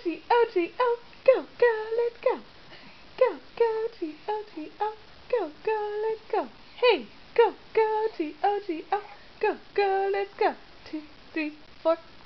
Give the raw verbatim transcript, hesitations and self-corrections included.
T O T O, go, go, let's go. Go, go, T O T O, go, go, let's go. Hey, go, go, T O T O, go, go, let's go. Two, three, four.